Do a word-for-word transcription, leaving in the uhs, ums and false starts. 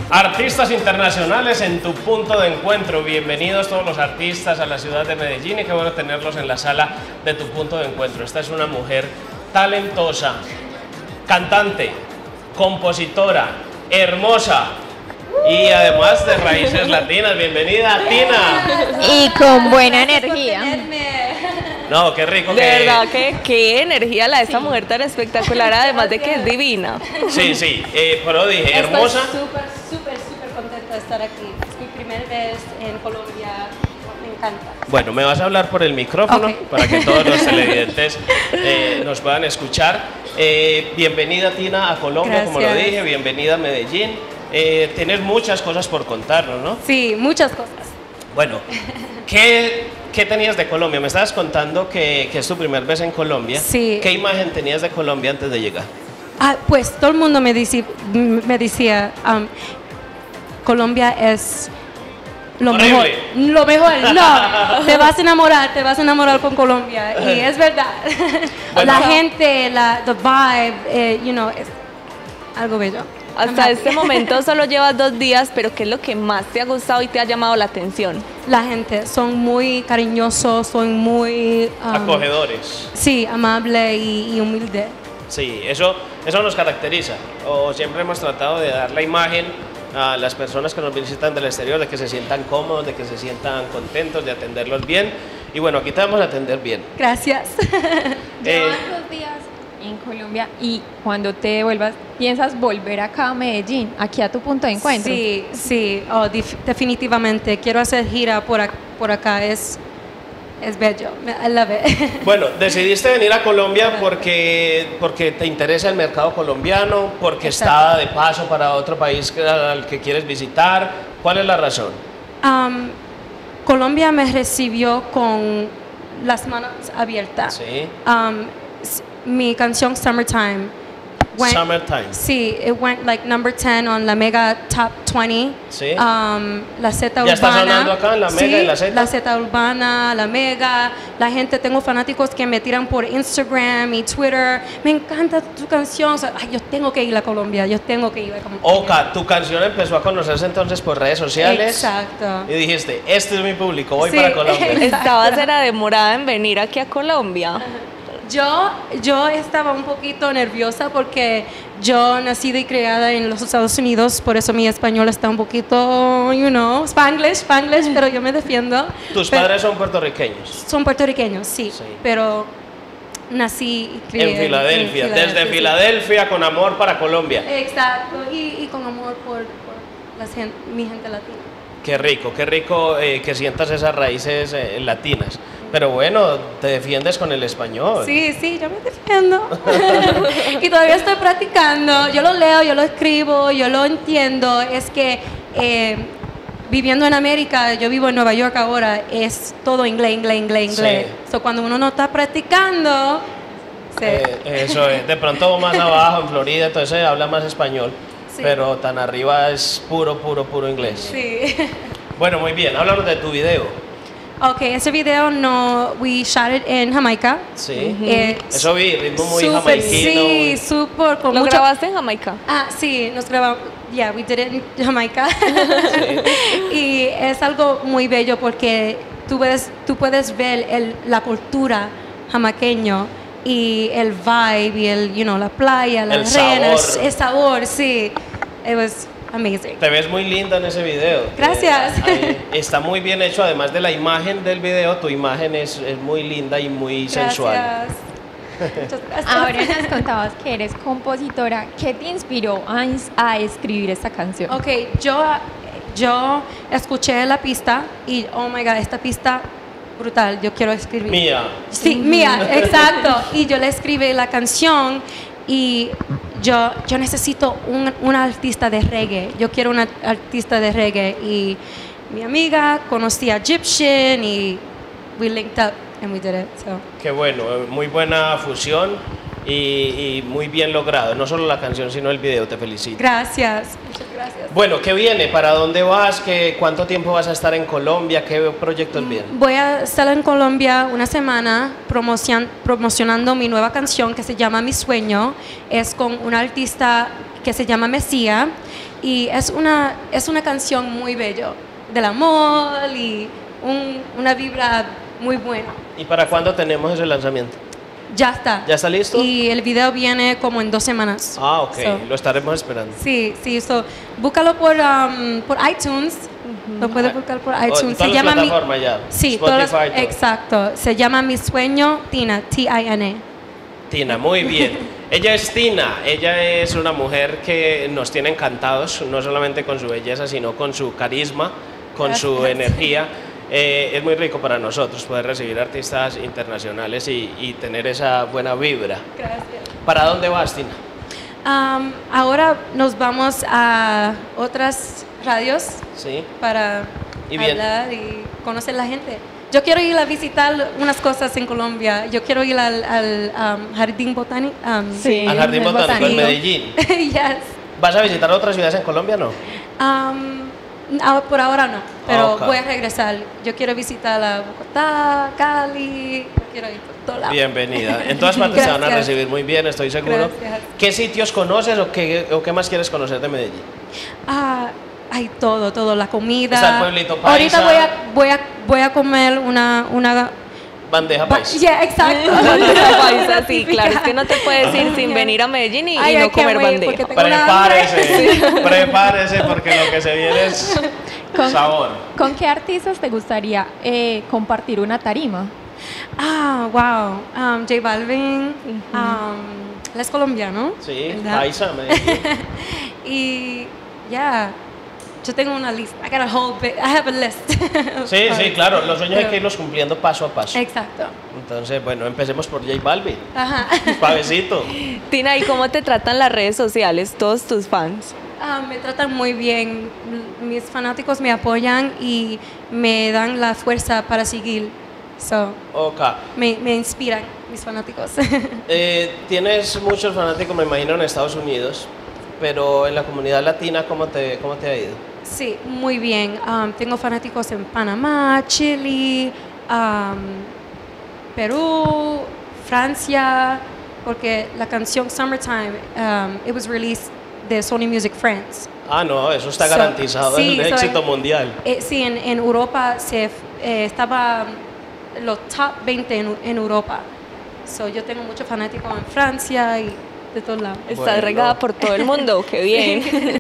Artistas internacionales en tu punto de encuentro. Bienvenidos todos los artistas a la ciudad de Medellín y qué bueno tenerlos en la sala de tu punto de encuentro. Esta es una mujer talentosa, cantante, compositora, hermosa y además de raíces latinas. Bienvenida, Tina. Y con buena energía. No, qué rico de que... De verdad que qué energía la de esta sí. mujer tan espectacular, además de que es divina. Sí, sí, eh, pero dije, hermosa. Estoy súper, súper, súper contenta de estar aquí. Es mi primera vez en Colombia, me encanta. Bueno, me vas a hablar por el micrófono okay. para que todos los televidentes eh, nos puedan escuchar. Eh, bienvenida, Tina, a Colombia, Gracias. Como lo dije, bienvenida a Medellín. Eh, tienes muchas cosas por contarnos, ¿no? Sí, muchas cosas. Bueno, ¿qué... ¿Qué tenías de Colombia? Me estabas contando que, que es tu primera vez en Colombia. Sí. ¿Qué imagen tenías de Colombia antes de llegar? Ah, pues todo el mundo me, dice, me decía, um, Colombia es lo Horrible. mejor. Lo mejor, no. Te vas a enamorar, te vas a enamorar con Colombia. Y es verdad. Bueno, la gente, la the vibe, eh, you know, es algo bello. Hasta este momento solo llevas dos días, pero ¿qué es lo que más te ha gustado y te ha llamado la atención? La gente, son muy cariñosos, son muy... Um, acogedores. Sí, amable y, y humilde. Sí, eso, eso nos caracteriza. O siempre hemos tratado de dar la imagen a las personas que nos visitan del exterior, de que se sientan cómodos, de que se sientan contentos, de atenderlos bien. Y bueno, aquí te vamos a atender bien. Gracias. Llevas dos días en Colombia y cuando te vuelvas, ¿piensas volver acá a Medellín, aquí a tu punto de encuentro? Sí, sí, oh, definitivamente. Quiero hacer gira por, ac por acá, es, es bello, I love it. Bueno, decidiste venir a Colombia porque, porque te interesa el mercado colombiano, porque Exacto. está de paso para otro país al que quieres visitar. ¿Cuál es la razón? Um, Colombia me recibió con las manos abiertas. Sí. Um, mi canción Summertime went, Summertime. Sí, it went like number ten on la Mega Top veinte. Sí. Um, la Z ¿Ya Urbana. está sonando acá en la Mega sí, y la Z? La Z Urbana, la Mega. La gente, tengo fanáticos que me tiran por Instagram y Twitter. Me encanta tu canción. O sea, ay, yo tengo que ir a Colombia. Yo tengo que ir a Colombia. Oka, tu canción empezó a conocerse entonces por redes sociales. Exacto. Y dijiste, este es mi público, voy sí, para Colombia. Estabas era demorada en venir aquí a Colombia. Yo, yo estaba un poquito nerviosa porque yo nacida y criada en los Estados Unidos, por eso mi español está un poquito, you know, Spanglish, Spanglish, pero yo me defiendo. ¿Tus pero, padres son puertorriqueños? Son puertorriqueños, sí, sí. pero nací y crié en Filadelfia, en Filadelfia desde sí. Filadelfia con amor para Colombia. Exacto, y, y con amor por, por la gente, mi gente latina. Qué rico, qué rico eh, que sientas esas raíces eh, latinas. Pero bueno, te defiendes con el español. Sí, sí, yo me defiendo. Y todavía estoy practicando. Yo lo leo, yo lo escribo, yo lo entiendo. Es que eh, viviendo en América, yo vivo en Nueva York ahora, es todo inglés, inglés, inglés, inglés. Sí. So, cuando uno no está practicando... Sí. Eh, eso es. De pronto más abajo, en Florida, entonces habla más español. Sí. Pero tan arriba es puro, puro, puro inglés. Sí. Bueno, muy bien. Háblanos de tu video. Ok, ese video no, we shot it en Jamaica. Sí. Uh-huh. eh, Eso vi, ritmo muy super, jamaiquino. Sí, súper. ¿Lo mucho... grabaste en Jamaica? Ah, sí, nos grabamos. Yeah, we did it in Jamaica. Sí. Y es algo muy bello porque tú puedes, tú puedes ver el, la cultura jamaiqueño y el vibe y el, you know, la playa, la el arena, sabor. el sabor, sí. It was amazing. Te ves muy linda en ese video. Gracias. Eh, está muy bien hecho, además de la imagen del video, tu imagen es, es muy linda y muy gracias. sensual. Muchas gracias. Ahora nos contabas que eres compositora. ¿Qué te inspiró a, a escribir esta canción? Ok, yo, yo escuché la pista y, oh my God, esta pista brutal, yo quiero escribir. Mía. Sí, mía, exacto. Y yo le escribí la canción y yo, yo necesito un, una artista de reggae. Yo quiero una artista de reggae. Y mi amiga conocía a Egyptian y we linked up and we did it. So. Qué bueno, muy buena fusión y, y muy bien logrado. No solo la canción, sino el video. Te felicito. Gracias. Muchas gracias. Bueno, ¿qué viene? ¿Para dónde vas? ¿Qué, ¿Cuánto tiempo vas a estar en Colombia? ¿Qué proyectos vienen? Voy a estar en Colombia una semana promocion, promocionando mi nueva canción que se llama Mi Sueño. Es con una artista que se llama Mesía y es una, es una canción muy bella, del amor y un- una vibra muy buena. ¿Y para cuándo tenemos ese lanzamiento? Ya está. ¿Ya está listo? Y el video viene como en dos semanas. Ah, ok, So, lo estaremos esperando. sí, sí, so, búscalo por, um, por iTunes. Lo puedes buscar por Oh, en iTunes. todas Se las llama mi, plataformas ya. sí, Spotify, todas las- todo. exacto. Se llama Mi Sueño Tina, T I N A. Tina, muy bien. Ella es Tina, ella es una mujer que nos tiene encantados, no solamente con su belleza, sino con su carisma, con su Gracias. energía. Eh, es muy rico para nosotros poder recibir artistas internacionales y, y tener esa buena vibra. Gracias. ¿Para dónde vas, Tina? Um, ahora nos vamos a otras radios Sí. para Y bien. hablar y conocer la gente. Yo quiero ir a visitar unas cosas en Colombia. Yo quiero ir al, al, um, jardín botánico. um, Sí. Al Jardín el Botánico en botánico. Medellín. yes. ¿Vas a visitar otras ciudades en Colombia o no? Um, ah, por ahora no, pero Ok. voy a regresar. Yo quiero visitar a Bogotá, Cali. Yo quiero ir por todos lados. Bienvenida. En todas partes te van a Gracias. recibir muy bien, estoy seguro. Gracias. ¿Qué sitios conoces o qué, o qué más quieres conocer de Medellín? Ah, hay todo, todo, la comida. Está el pueblito paisa. Ahorita voy a, voy a, voy a comer una, una. Bandeja ba- paisa. Yeah, exacto. Bandeja paisa, sí, claro, es que no te puedes ir sin venir a Medellín y, y Ay, no I can't comer wait, bandeja. porque tengo una hambre. Prepárese, prepárese porque lo que se viene es Con- sabor. ¿Con qué artistas te gustaría eh, compartir una tarima? Ah, wow. Um, J Balvin. um, él es colombiano. Sí, ¿verdad? paisa, Medellín. Y ya, yo tengo una lista. I got a whole big, I have a list. Sí, sí, claro, los sueños hay Pero- que irlos cumpliendo paso a paso. Exacto. Entonces, bueno, empecemos por J Balvin. Ajá. Suavecito. Tina, ¿y cómo te tratan las redes sociales, todos tus fans? Ah, me tratan muy bien. Mis fanáticos me apoyan y me dan la fuerza para seguir. So, Ok. me, me inspiran mis fanáticos. Eh, tienes muchos fanáticos, me imagino, en Estados Unidos, pero en la comunidad latina, ¿cómo te, cómo te ha ido? Sí, muy bien. Um, tengo fanáticos en Panamá, Chile, um, Perú, Francia, porque la canción Summertime, um, it was released de Sony Music France. Ah, no, eso está So, garantizado, sí, es un so, éxito mundial. Eh, sí, en, en Europa se, eh, estaba um, los top veinte en, en Europa. So, yo tengo muchos fanáticos en Francia y de todos lados. Estás Bueno. regada por todo el mundo, qué bien.